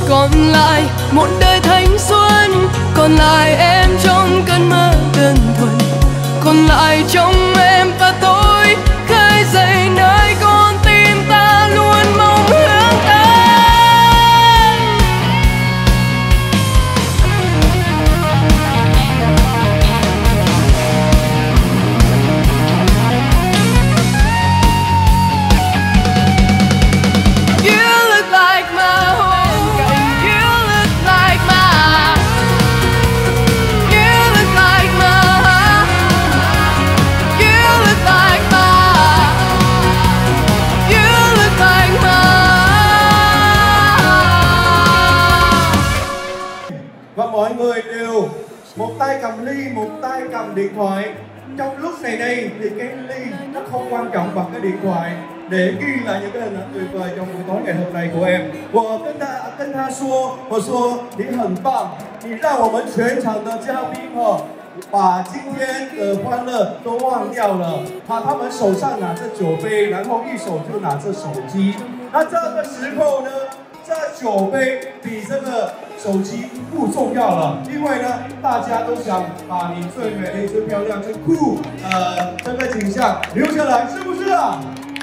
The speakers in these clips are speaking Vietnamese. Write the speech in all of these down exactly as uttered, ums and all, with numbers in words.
còn lại một đời thanh xuân, còn lại em trong cơn mơ đơn thuần, còn lại trong em và tôi khơi dậy nơi con tim ta luôn mong hướng tới. Và mọi người đều một tay cầm ly, một tay cầm điện thoại. Trong lúc này đây thì cái ly nó không quan trọng bằng cái điện thoại để ghi lại những cái hình ảnh tuyệt vời trong buổi tối ngày hôm nay của em. 我跟他跟他说，我说你很棒，你让我们全场的嘉宾哦，把今天的欢乐都忘掉了。他他们手上拿着酒杯，然后一手就拿着手机。那这个时候呢？ 这酒杯比这个手机不重要了，因为呢，大家都想把你最美丽、最漂亮、最酷呃这个景象留下来，是不是啊？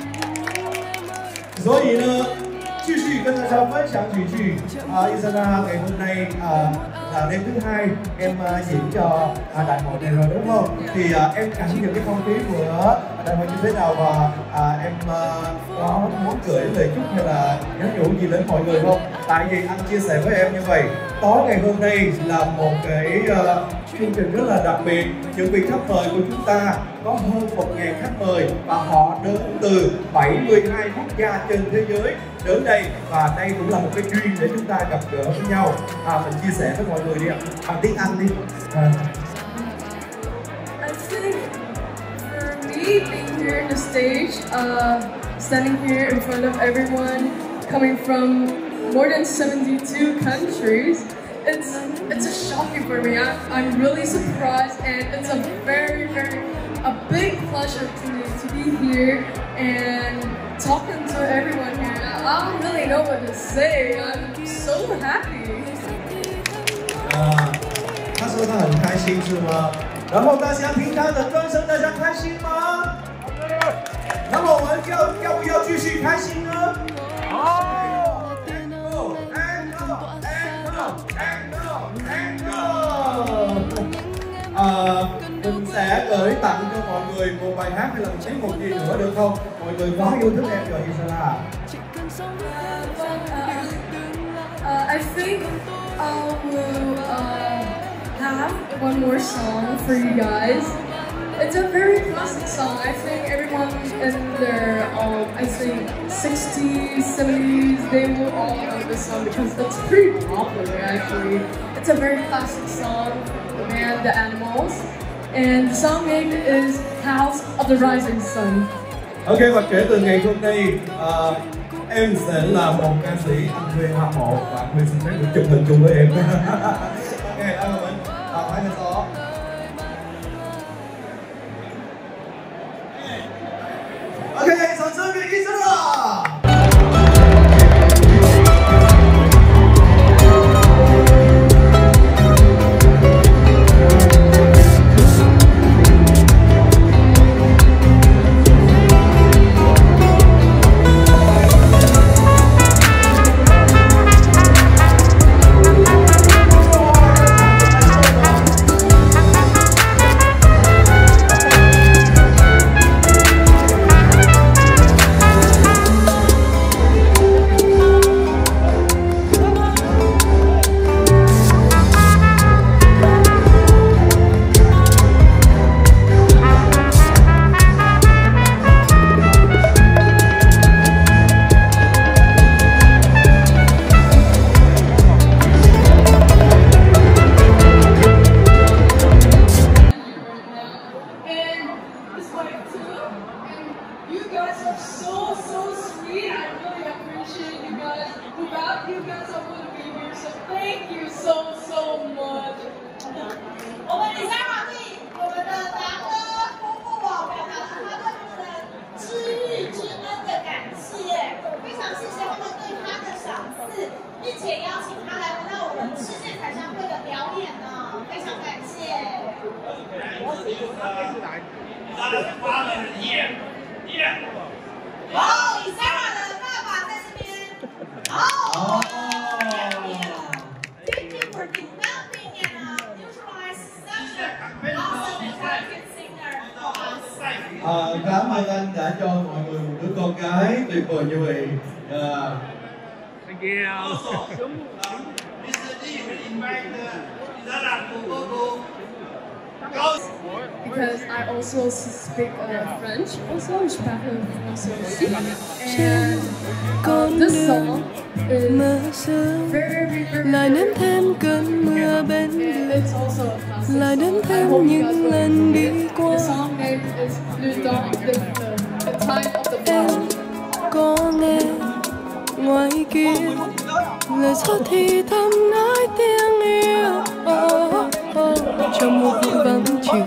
所以呢，继续跟大家分享几句啊，Isana ngày hôm nay à, là đêm thứ hai em uh, diễn cho à, đại hội này rồi đúng không? Thì à, em cảm nhận cái không khí của đại hội như thế nào và à, em uh, có muốn gửi lời chúc hay là nhắn nhủ gì đến mọi người không? Tại vì anh chia sẻ với em như vậy, tối ngày hôm nay là một cái uh, chương trình rất là đặc biệt. Những vị khách mời của chúng ta có hơn một nghìn khách mời và họ đến từ bảy mươi hai quốc gia trên thế giới đến đây, và đây cũng là một cái duyên để chúng ta gặp gỡ với nhau. À, mình chia sẻ với mọi người đi ạ, bằng tiếng Anh đi. À. I think for me, being here on the stage, uh, standing here in front of everyone, coming from more than seventy-two countries, it's it's a shocking for me. I, I'm really surprised, and it's a very, very a big pleasure to me to be here and talking to everyone here. I don't really know what to say. I'm so happy. 啊，他说他很开心是吗？然后大家听他的歌声，大家开心吗？那么我们要要不要继续开心呢？好。 À, mình sẽ gửi tặng cho mọi người một bài hát hay là một tiết mục gì nữa được không? Mọi người quá yêu thích em rồi Isana. Uh, I think I will uh, have one more song for you guys. It's a very classic song. I think everyone in their, um, I think sixties, seventies, they will all know this song because it's pretty popular actually. It's a very classic song, the band The Animals. And the song name is House of the Rising Sun. Ok, và kể từ ngày hôm nay, uh, em sẽ là một ca sĩ anh Huy hâm mộ và anh Huy xin phép được chụp hình chung với em. Ok, anh Huy, đọc hai cái đó. Ok,掌声给Isana。 Without you guys, I wouldn't be here. So thank you so so much. 我们李佳华替我们的达哥夫妇哦，表达出他对他们的知遇之恩的感谢，非常谢谢他们对他的赏赐，并且邀请。 哦，李 Sarah 的爸爸在这边。哦。Thank you for developing and uh, neutralize such an awesome and talented singer for us. À, cảm ơn anh đã cho mọi người một đứa con gái tuyệt vời như vậy. À. Thank you. Because I also speak uh, French, also je parle français aussi, and uh, this song is very, very, lại đến thêm cơn mưa bên and đường, it's also a classic lại đến song. I thêm hope you những guys will lần đi enjoy it. qua. The song name is Le Temps, the, the, the time of the Em flower. có nghe ngoài kia lời gió thì thầm nói tiếng yêu oh, oh, trong một bụi vắng chiều.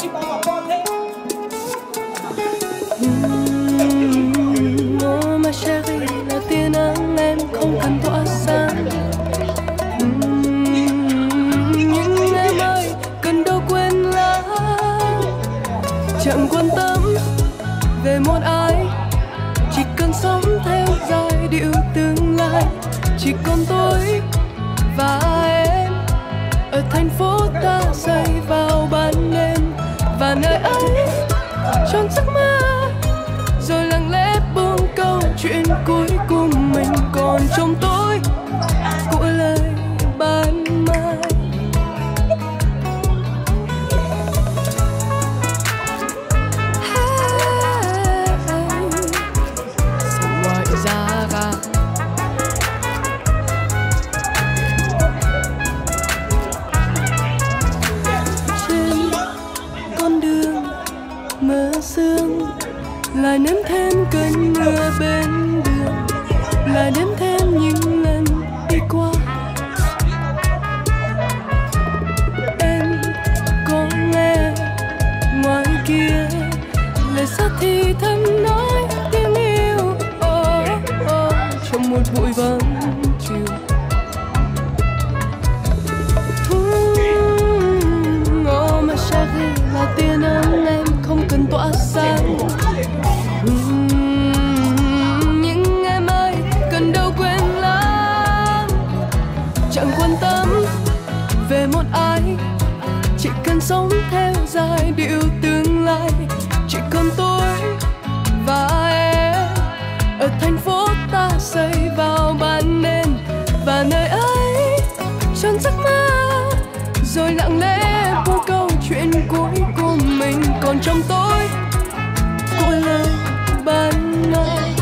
Mm, oh ma chérie, là tia nắng em không cần tỏa sáng. Mm, nhưng em ơi cần đâu quên lãng, chẳng quan tâm về một ai, chỉ cần sống theo giai điệu tương lai. Chỉ còn tôi và em ở thành phố ta xây vào ban đêm, và nơi ấy tròn giấc mơ rồi lặng lẽ buông câu chuyện cuối cùng mình còn trong tối của lời ban mai. Lại nếm thêm cơn mưa bên đường, lại nếm thêm những lần đi qua. Em có nghe ngoài kia lời xa thì thầm nói tiếng yêu oh, oh, trong một bụi vắng chiều. Mm, oh ma chérie, là tia nắng em không cần tỏa sáng. Uhm, nhưng em ơi cần đâu quên lãng, chẳng quan tâm về một ai, chỉ cần sống theo giai điệu tương lai. Chỉ còn tôi và em ở thành phố ta xây vào ban đêm, và nơi ấy tròn giấc mơ rồi lặng lẽ buông câu chuyện cuối cùng mình còn trong tối của lời ban mai.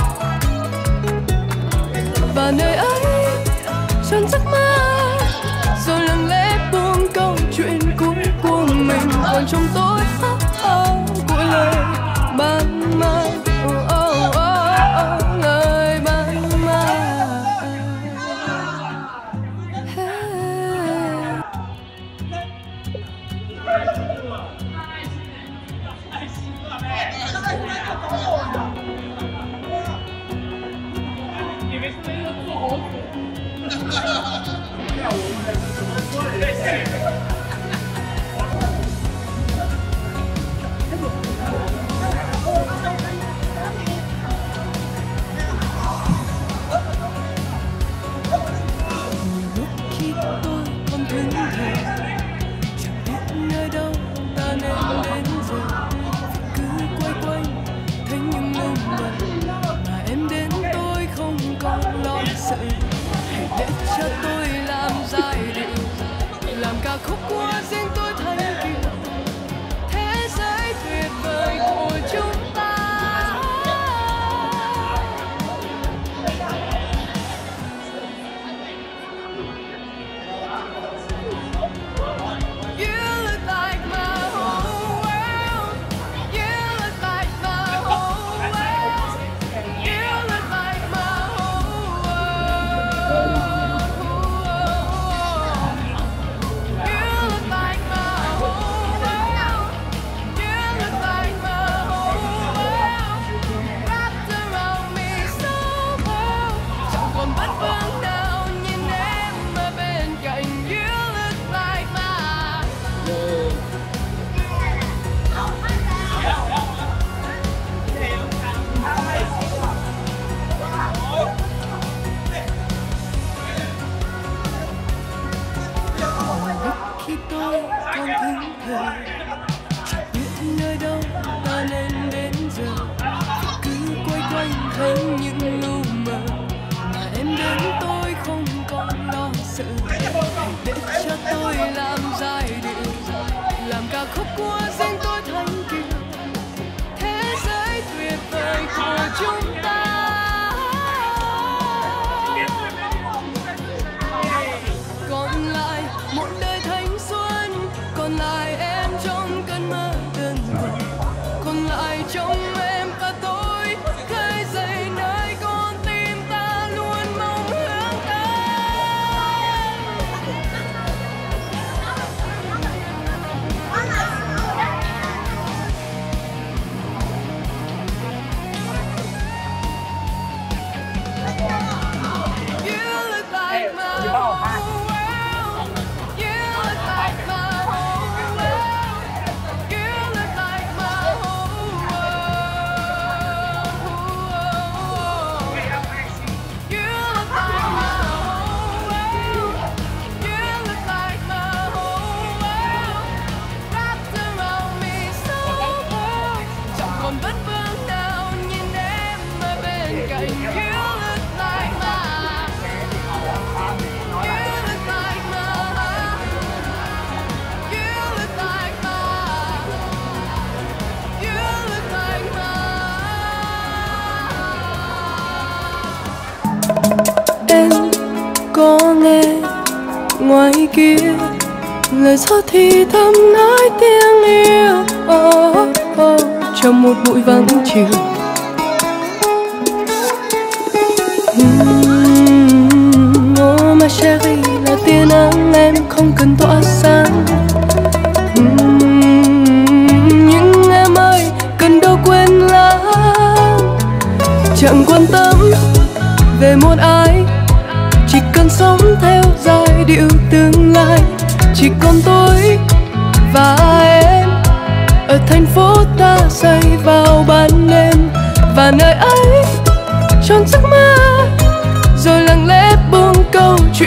Và nơi ấy tròn giấc mơ rồi lặng lẽ buông câu chuyện cuối cùng mình còn trong tối oh, oh, của lời ban mai oh, oh, oh, oh, lời ban mai. Khi tôi còn thẫn thờ, chẳng biết nơi đâu ta nên đến giờ, cứ quay quanh thấy những lần mà em đến tôi không còn lo sợ. Hãy để cho tôi làm giai điệu, làm ca khúc của riêng tôi thành kiểu thế giới tuyệt vời của chúng ta. You look like my whole world. You look like my whole world. You look like my whole world. You look like my whole world. You look like my whole world. Wrapped around me so well. Chẳng còn bất vương nào nhìn em ở bên cạnh. You look like my. khúc của riêng tôi thành kiều, thế giới tuyệt vời của chúng ta. Còn lại một đời thanh xuân, còn lại em trong cơn mơ đơn thuần, còn lại trong em và tôi khơi dậy nơi con tim ta luôn mong hướng tới. You look like my whole world. You look like my whole world. You look like my whole world. You look like my whole world. You look like my whole world. Wrapped around me so well. Chẳng còn vết vương nào nhìn em ở bên cạnh. You look like my, you look like my, you look like my, you look like my. Em có nghe ngoài kia lời gió thì thầm nói tiếng yêu, oh, oh, oh, trong một bụi vắng chiều. Mm, oh ma chérie, là tia nắng em không cần tỏa sáng. Mm, nhưng em ơi, cần đâu quên lãng. Chẳng quan tâm về một ai, chỉ cần sống theo giai điệu tương lai. Chỉ còn tôi và em ở thành phố ta xây vào ban đêm, và nơi ấy tròn giấc mơ rồi lặng lẽ buông câu chuyện.